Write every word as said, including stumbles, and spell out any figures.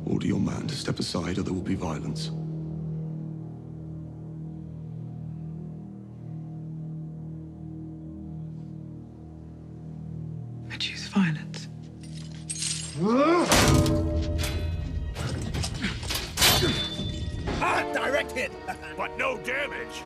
Order your man to step aside or there will be violence. I choose violence. Ah, direct hit, but no damage.